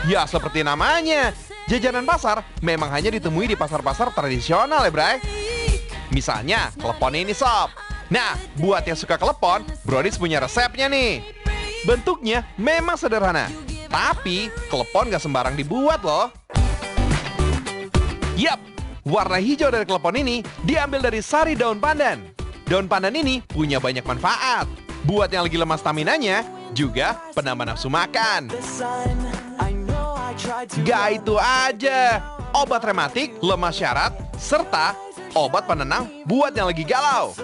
Ya seperti namanya, jajanan pasar memang hanya ditemui di pasar-pasar tradisional ya Bray. Misalnya klepon ini sob. Nah, buat yang suka klepon, Brownies punya resepnya nih. Bentuknya memang sederhana, tapi klepon gak sembarang dibuat loh. Yap, warna hijau dari klepon ini diambil dari sari daun pandan. Daun pandan ini punya banyak manfaat. Buat yang lagi lemah staminanya, juga penambah nafsu makan. Gak itu aja, obat rematik, lemah syarat, serta obat penenang buat yang lagi galau.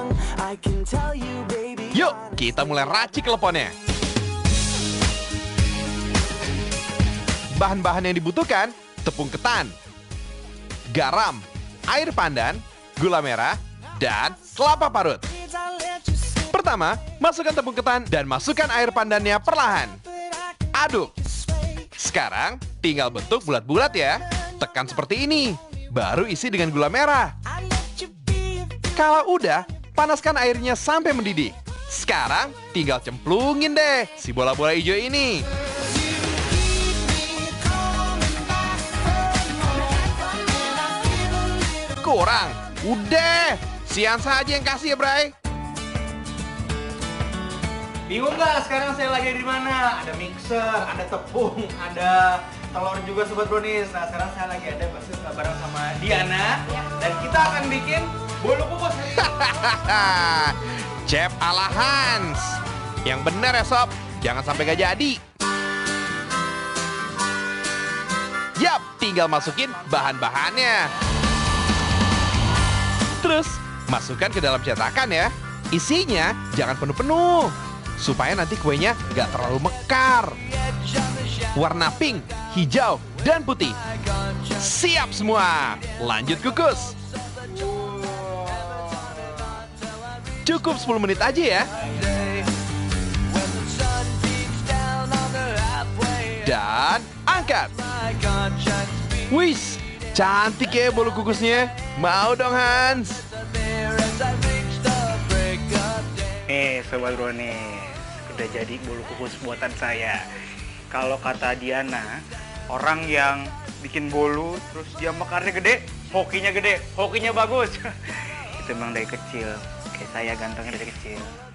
Yuk, kita mulai racik kleponnya. Bahan-bahan yang dibutuhkan, tepung ketan, garam, air pandan, gula merah, dan kelapa parut. Pertama, masukkan tepung ketan dan masukkan air pandannya perlahan. Aduk. Sekarang, tinggal bentuk bulat-bulat ya. Tekan seperti ini. Baru isi dengan gula merah. Kalau udah, panaskan airnya sampai mendidih. Sekarang, tinggal cemplungin deh si bola-bola hijau ini. Kurang. Udah. Sian saja yang kasih ya, Bray. Bingung nggak sekarang saya lagi di mana? Ada mixer, ada tepung, ada telur juga Sobat Brownies. Nah sekarang saya lagi ada bareng sama Diana dan kita akan bikin bolu kukus. Chef ala Hans. Yang bener ya sob, jangan sampai gak jadi. Yap, tinggal masukin bahan-bahannya. Terus masukkan ke dalam cetakan ya. Isinya jangan penuh-penuh, supaya nanti kuenya gak terlalu mekar. Warna pink, hijau, dan putih. Siap semua, lanjut kukus. Cukup 10 menit aja ya. Dan angkat. Wis, cantik ya bolu kukusnya. Mau dong Hans. Sobat Brownies, udah jadi bolu kukus buatan saya. Kalau kata Diana, orang yang bikin bolu terus dia mekarnya gede, hokinya bagus. Itu memang dari kecil. Kayak saya gantengnya dari kecil.